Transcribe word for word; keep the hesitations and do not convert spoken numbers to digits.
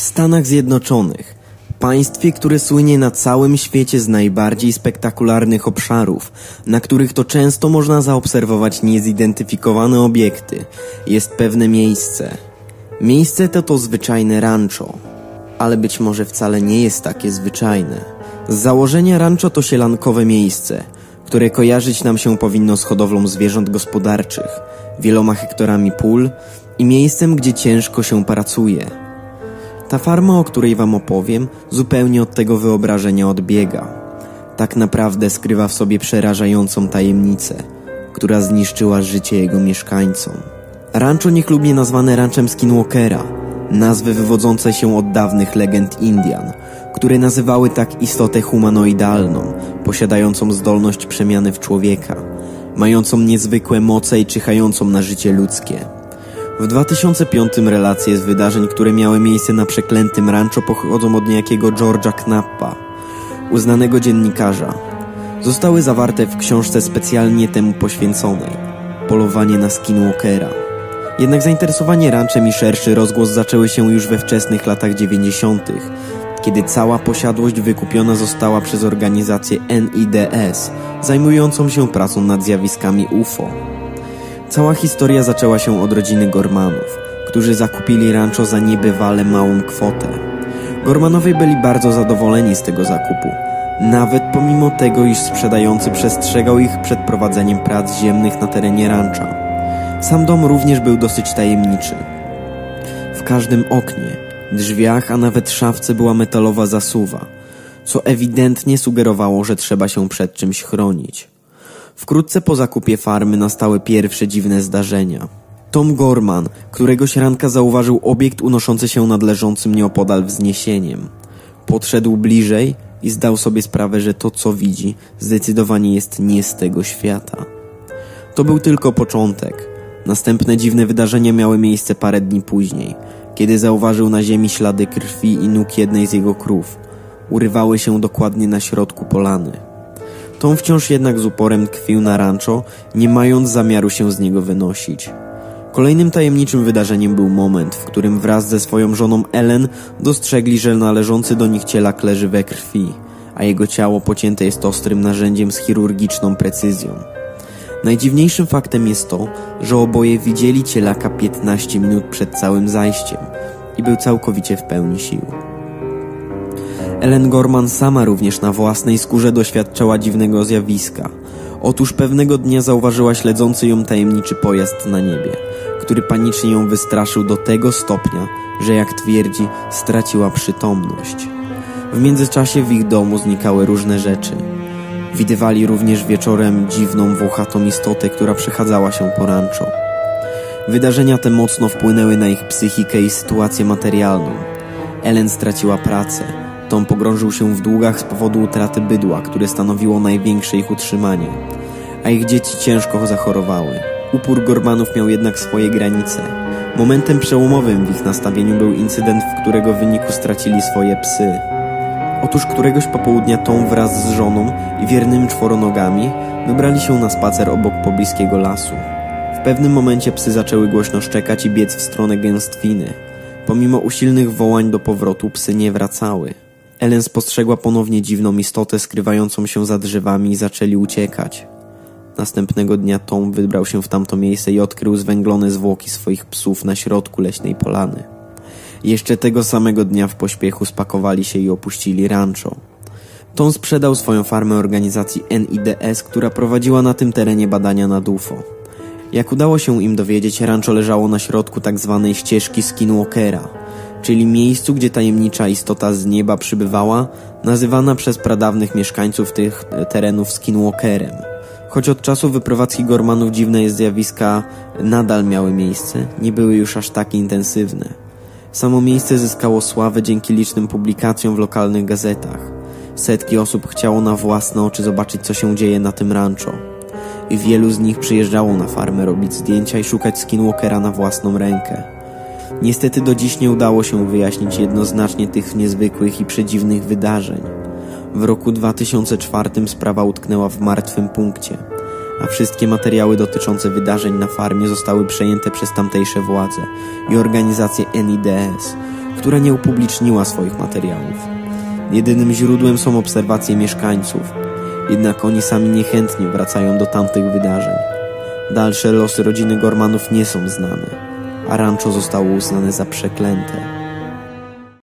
Stanach Zjednoczonych, państwie, które słynie na całym świecie z najbardziej spektakularnych obszarów, na których to często można zaobserwować niezidentyfikowane obiekty, jest pewne miejsce. Miejsce to to zwyczajne rancho, ale być może wcale nie jest takie zwyczajne. Z założenia rancho to sielankowe miejsce, które kojarzyć nam się powinno z hodowlą zwierząt gospodarczych, wieloma hektarami pól i miejscem, gdzie ciężko się pracuje. Ta farma, o której wam opowiem, zupełnie od tego wyobrażenia odbiega. Tak naprawdę skrywa w sobie przerażającą tajemnicę, która zniszczyła życie jego mieszkańcom. Rancho niechlubnie nazwane ranchem Skinwalkera, nazwy wywodzące się od dawnych legend Indian, które nazywały tak istotę humanoidalną, posiadającą zdolność przemiany w człowieka, mającą niezwykłe moce i czyhającą na życie ludzkie. W dwa tysiące piątym relacje z wydarzeń, które miały miejsce na przeklętym rancho, pochodzą od niejakiego George'a Knappa, uznanego dziennikarza. Zostały zawarte w książce specjalnie temu poświęconej Polowanie na Skinwalkera. Jednak zainteresowanie ranchem i szerszy rozgłos zaczęły się już we wczesnych latach dziewięćdziesiątych, kiedy cała posiadłość wykupiona została przez organizację N I D S, zajmującą się pracą nad zjawiskami U F O. Cała historia zaczęła się od rodziny Gormanów, którzy zakupili rancho za niebywale małą kwotę. Gormanowie byli bardzo zadowoleni z tego zakupu, nawet pomimo tego, iż sprzedający przestrzegał ich przed prowadzeniem prac ziemnych na terenie rancha. Sam dom również był dosyć tajemniczy. W każdym oknie, drzwiach, a nawet szafce była metalowa zasuwa, co ewidentnie sugerowało, że trzeba się przed czymś chronić. Wkrótce po zakupie farmy nastały pierwsze dziwne zdarzenia. Tom Gorman któregoś ranka zauważył obiekt unoszący się nad leżącym nieopodal wzniesieniem. Podszedł bliżej i zdał sobie sprawę, że to, co widzi, zdecydowanie jest nie z tego świata. To był tylko początek. Następne dziwne wydarzenia miały miejsce parę dni później, kiedy zauważył na ziemi ślady krwi i nóg jednej z jego krów. Urywały się dokładnie na środku polany. Tom wciąż jednak z uporem tkwił na rancho, nie mając zamiaru się z niego wynosić. Kolejnym tajemniczym wydarzeniem był moment, w którym wraz ze swoją żoną Ellen dostrzegli, że należący do nich cielak leży we krwi, a jego ciało pocięte jest ostrym narzędziem z chirurgiczną precyzją. Najdziwniejszym faktem jest to, że oboje widzieli cielaka piętnaście minut przed całym zajściem i był całkowicie w pełni sił. Ellen Gorman sama również na własnej skórze doświadczała dziwnego zjawiska. Otóż pewnego dnia zauważyła śledzący ją tajemniczy pojazd na niebie, który panicznie ją wystraszył do tego stopnia, że jak twierdzi, straciła przytomność. W międzyczasie w ich domu znikały różne rzeczy. Widywali również wieczorem dziwną, włochatą istotę, która przechadzała się po rancho. Wydarzenia te mocno wpłynęły na ich psychikę i sytuację materialną. Ellen straciła pracę. Tom pogrążył się w długach z powodu utraty bydła, które stanowiło największe ich utrzymanie, a ich dzieci ciężko zachorowały. Upór Gormanów miał jednak swoje granice. Momentem przełomowym w ich nastawieniu był incydent, w którego wyniku stracili swoje psy. Otóż któregoś popołudnia Tom wraz z żoną i wiernymi czworonogami wybrali się na spacer obok pobliskiego lasu. W pewnym momencie psy zaczęły głośno szczekać i biec w stronę gęstwiny. Pomimo usilnych wołań do powrotu psy nie wracały. Ellen spostrzegła ponownie dziwną istotę skrywającą się za drzewami i zaczęli uciekać. Następnego dnia Tom wybrał się w tamto miejsce i odkrył zwęglone zwłoki swoich psów na środku leśnej polany. Jeszcze tego samego dnia w pośpiechu spakowali się i opuścili rancho. Tom sprzedał swoją farmę organizacji N I D S, która prowadziła na tym terenie badania nad U F O. Jak udało się im dowiedzieć, rancho leżało na środku tak zwanej ścieżki Skinwalkera, czyli miejscu, gdzie tajemnicza istota z nieba przybywała, nazywana przez pradawnych mieszkańców tych terenów Skinwalkerem. Choć od czasu wyprowadzki Gormanów dziwne zjawiska nadal miały miejsce, nie były już aż tak intensywne. Samo miejsce zyskało sławę dzięki licznym publikacjom w lokalnych gazetach. Setki osób chciało na własne oczy zobaczyć, co się dzieje na tym rancho. I wielu z nich przyjeżdżało na farmę robić zdjęcia i szukać Skinwalkera na własną rękę. Niestety do dziś nie udało się wyjaśnić jednoznacznie tych niezwykłych i przedziwnych wydarzeń. W roku dwa tysiące czwartym sprawa utknęła w martwym punkcie, a wszystkie materiały dotyczące wydarzeń na farmie zostały przejęte przez tamtejsze władze i organizację N I D S, która nie upubliczniła swoich materiałów. Jedynym źródłem są obserwacje mieszkańców, jednak oni sami niechętnie wracają do tamtych wydarzeń. Dalsze losy rodziny Gormanów nie są znane, a rancho zostało uznane za przeklęte.